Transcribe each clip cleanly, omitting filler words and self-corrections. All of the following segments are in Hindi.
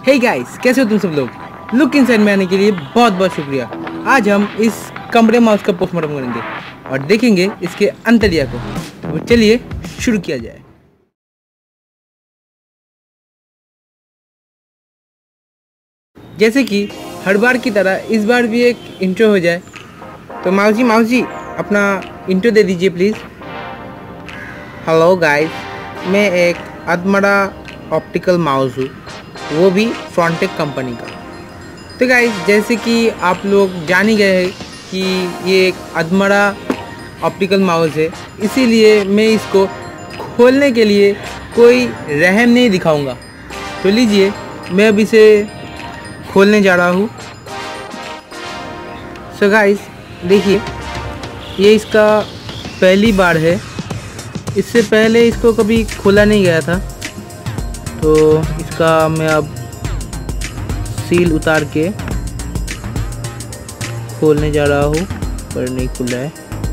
हे गाइस, कैसे हो तुम सब लोग। लुक इनसाइड में आने के लिए बहुत बहुत शुक्रिया। आज हम इस कमरे माउस का पोस्टमार्टम करेंगे और देखेंगे इसके अंतर्या को। तो चलिए शुरू किया जाए। जैसे कि हर बार की तरह इस बार भी एक इंट्रो हो जाए। तो माउस जी अपना इंट्रो दे दीजिए प्लीज़। हेलो गाइस, मैं एक अदमरा ऑप्टिकल माउस हूँ, वो भी फ्रंटेक कंपनी का। तो गाइस, जैसे कि आप लोग जान ही गए हैं कि ये एक अदमरा ऑप्टिकल माउस है, इसीलिए मैं इसको खोलने के लिए कोई रहम नहीं दिखाऊंगा। तो लीजिए, मैं अब इसे खोलने जा रहा हूँ। सो गाइस, देखिए, ये इसका पहली बार है। इससे पहले इसको कभी खोला नहीं गया था। तो इसका मैं अब सील उतार के खोलने जा रहा हूँ, पर नहीं खुल रहा है।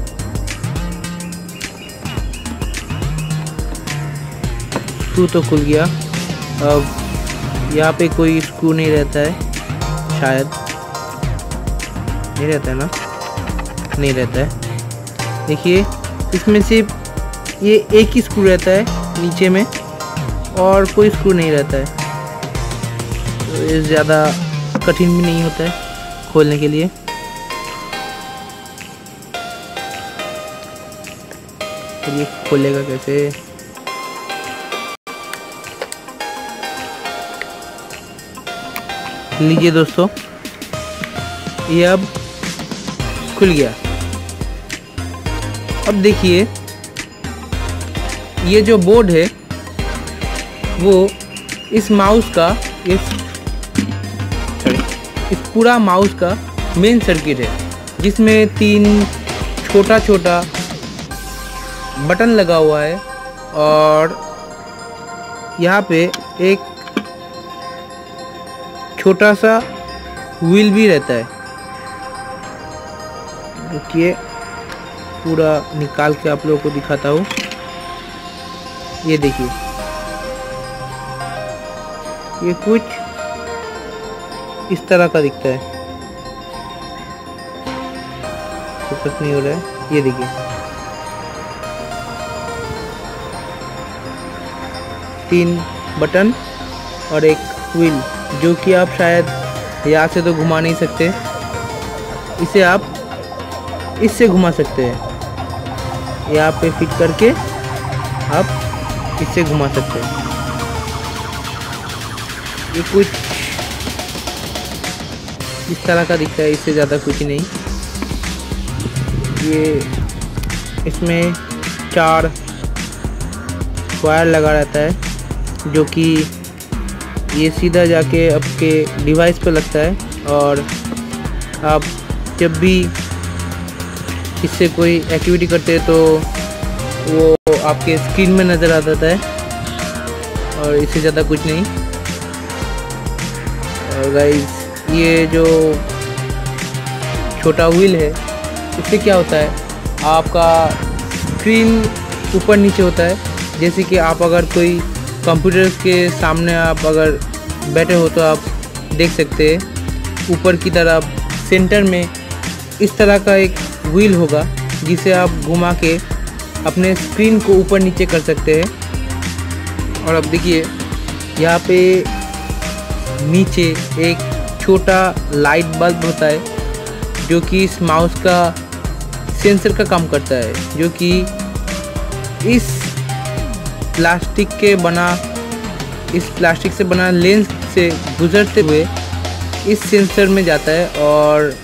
स्क्रू तो खुल गया। अब यहाँ पे कोई स्क्रू नहीं रहता है, शायद नहीं रहता है ना, नहीं रहता है। देखिए, इसमें सिर्फ ये एक ही स्क्रू रहता है नीचे में, और कोई स्क्रू नहीं रहता है। तो ये ज़्यादा कठिन भी नहीं होता है खोलने के लिए। तो ये खोलेगा कैसे? लीजिए दोस्तों, ये अब खुल गया। अब देखिए, ये जो बोर्ड है वो इस माउस का, इस पूरा माउस का मेन सर्किट है, जिसमें 3 छोटा छोटा बटन लगा हुआ है और यहाँ पे एक छोटा सा व्हील भी रहता है। देखिए, पूरा निकाल के आप लोगों को दिखाता हूँ। ये देखिए, ये कुछ इस तरह का दिखता है। फोकस नहीं हो रहा है। ये देखिए, 3 बटन और एक व्हील, जो कि आप शायद यहाँ से तो घुमा नहीं सकते। इसे आप इससे घुमा सकते हैं। यहाँ पे फिट करके आप इससे घुमा सकते हैं। ये कुछ इस तरह का दिखता है, इससे ज़्यादा कुछ नहीं। ये इसमें 4 वायर लगा रहता है, जो कि ये सीधा जाके आपके डिवाइस पे लगता है, और आप जब भी इससे कोई एक्टिविटी करते हैं तो वो आपके स्क्रीन में नज़र आ जाता है, और इससे ज़्यादा कुछ नहीं। और गाइस, ये जो छोटा व्हील है, इससे क्या होता है, आपका स्क्रीन ऊपर नीचे होता है। जैसे कि आप अगर कोई कंप्यूटर के सामने आप अगर बैठे हो तो आप देख सकते हैं, ऊपर की तरफ सेंटर में इस तरह का एक व्हील होगा, जिसे आप घुमा के अपने स्क्रीन को ऊपर नीचे कर सकते हैं। और अब देखिए, यहाँ पे नीचे एक छोटा लाइट बल्ब होता है, जो कि इस माउस का सेंसर का काम करता है, जो कि इस प्लास्टिक से बना लेंस से गुजरते हुए इस सेंसर में जाता है, और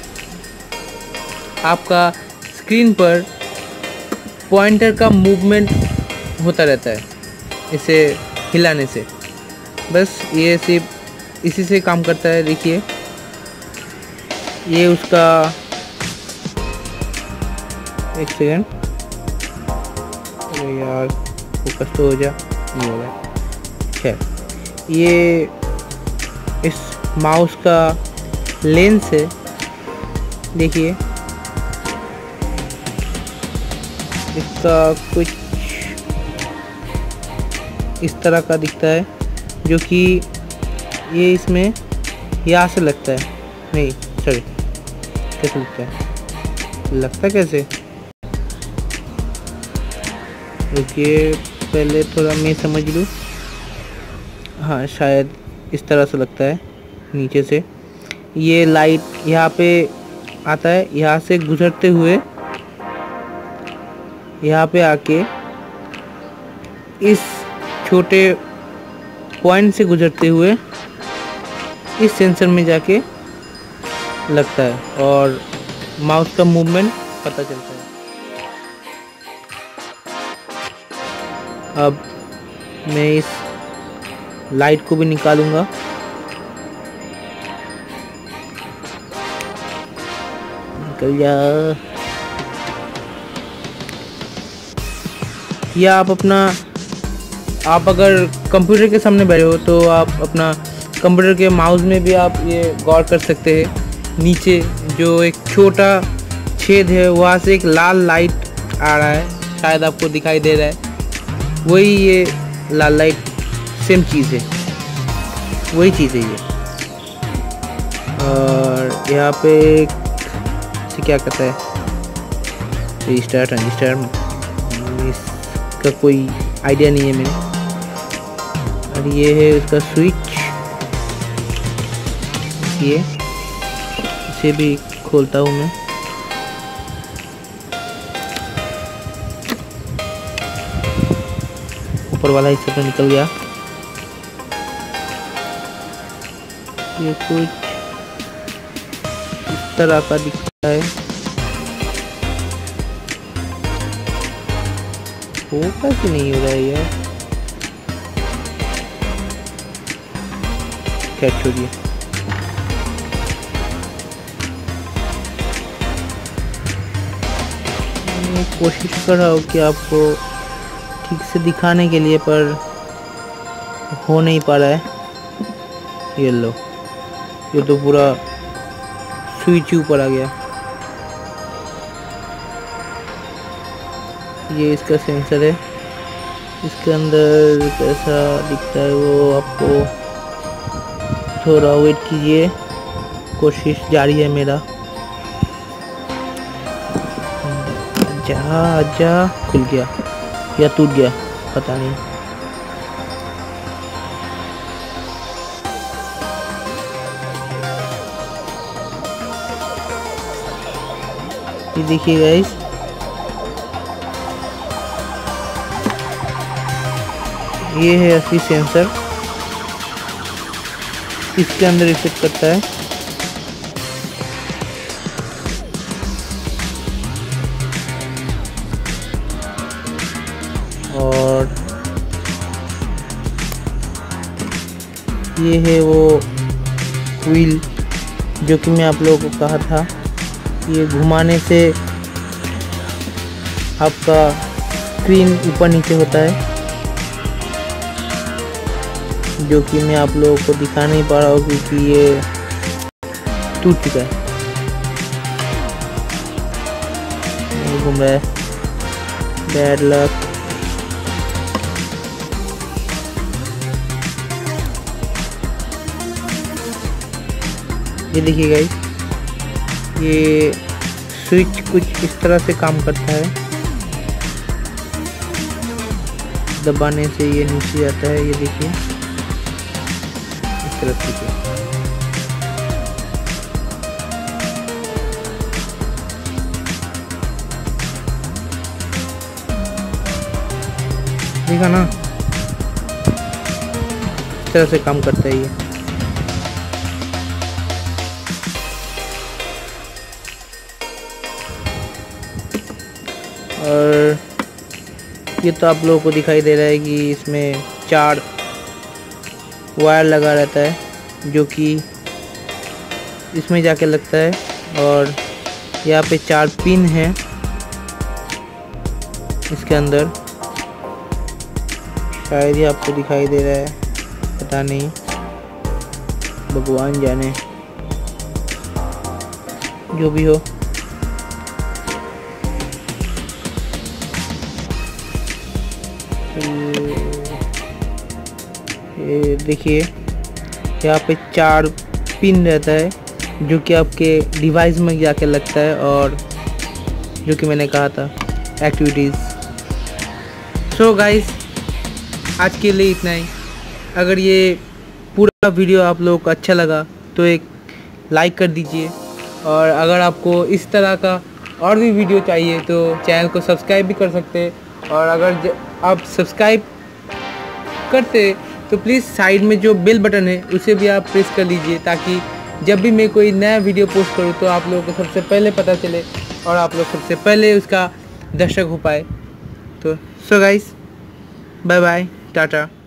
आपका स्क्रीन पर पॉइंटर का मूवमेंट होता रहता है इसे हिलाने से। बस ये सिर्फ इसी से काम करता है। देखिए, ये उसका, एक सेकेंड, अरे यार, फोकस तो हो जा, नहीं हो रहा है। ये इस माउस का लेंस है। देखिए, इसका कुछ इस तरह का दिखता है, जो कि ये इसमें यहाँ से लगता है, नहीं सॉरी, कैसे लगता है कैसे, रुकिए पहले थोड़ा मैं समझ लूँ। हाँ शायद इस तरह से लगता है नीचे से। ये लाइट यहाँ पे आता है, यहाँ से गुजरते हुए यहाँ पे आके इस छोटे पॉइंट से गुजरते हुए इस सेंसर में जाके लगता है और माउस का मूवमेंट पता चलता है। अब मैं इस लाइट को भी निकालूंगा। निकल जा। या आप अगर कंप्यूटर के सामने बैठे हो तो आप अपना कंप्यूटर के माउस में भी आप ये गौर कर सकते हैं। नीचे जो एक छोटा छेद है वहाँ से एक लाल लाइट आ रहा है, शायद आपको दिखाई दे रहा है, वही ये लाल लाइट सेम चीज़ है, वही चीज़ है ये। और यहाँ पे इसे क्या कहता है, रजिस्टर ट्रांजिस्टर, इसका कोई आइडिया नहीं है मेरे। और ये है उसका स्विच, ये इसे भी खोलता हूँ मैं। ऊपर वाला हिस्सा तो निकल गया। ये कुछ इस तरह का दिखता है, वो कैसे नहीं हो रहा है यार, क्या छोड़िए। मैं कोशिश कर रहा हूँ कि आपको ठीक से दिखाने के लिए, पर हो नहीं पा रहा है। ये लो, ये तो पूरा स्विच ऊपर आ गया। ये इसका सेंसर है, इसके अंदर कैसा दिखता है वो आपको, थोड़ा वेट कीजिए, कोशिश जारी है मेरा। आजा, खुल गया या टूट गया पता नहीं। ये देखिए गाइस, ये है असली सेंसर, इसके अंदर इफेक्ट करता है। और ये है वो व्हील जो कि मैं आप लोगों को कहा था, ये घुमाने से आपका स्क्रीन ऊपर नीचे होता है, जो कि मैं आप लोगों को दिखा नहीं पा रहा हूँ क्योंकि ये टूट चुका है, नहीं घूम रहा है, बैड लक। ये देखिए गाइस, ये स्विच कुछ इस तरह से काम करता है, दबाने से ये नीचे जाता है। ये देखिए इस तरह से, देखा ना, इस तरह से काम करता है ये। और ये तो आप लोगों को दिखाई दे रहा है कि इसमें 4 वायर लगा रहता है, जो कि इसमें जाके लगता है। और यहाँ पे 4 पिन है इसके अंदर, शायद ये आपको दिखाई दे रहा है, पता नहीं, भगवान जाने, जो भी हो। ये देखिए, यहाँ पे 4 पिन रहता है जो कि आपके डिवाइस में जाके लगता है, और जो कि मैंने कहा था एक्टिविटीज़। सो गाइस, आज के लिए इतना ही। अगर ये पूरा वीडियो आप लोगों को अच्छा लगा तो एक लाइक कर दीजिए, और अगर आपको इस तरह का और भी वीडियो चाहिए तो चैनल को सब्सक्राइब भी कर सकते हैं। और अगर आप सब्सक्राइब करते तो प्लीज़ साइड में जो बेल बटन है उसे भी आप प्रेस कर लीजिए, ताकि जब भी मैं कोई नया वीडियो पोस्ट करूँ तो आप लोगों को सबसे पहले पता चले और आप लोग सबसे पहले उसका दर्शक हो पाए। तो so guys, bye bye, Tata.